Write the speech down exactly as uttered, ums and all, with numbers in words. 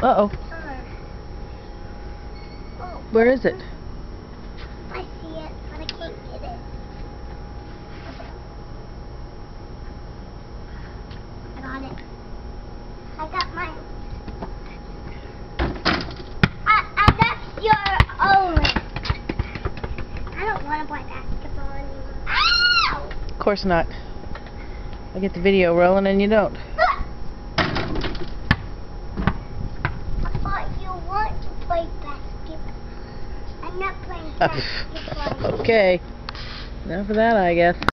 Uh-oh. Oh. Where is it? I see it, but I can't get it. I got it. I got mine. I, I, that's your own. I don't want to play basketball anymore. Ow! Of course not. I get the video rolling and you don't. I thought you want to play basketball. I'm not playing basketball. Okay. Enough of that, I guess.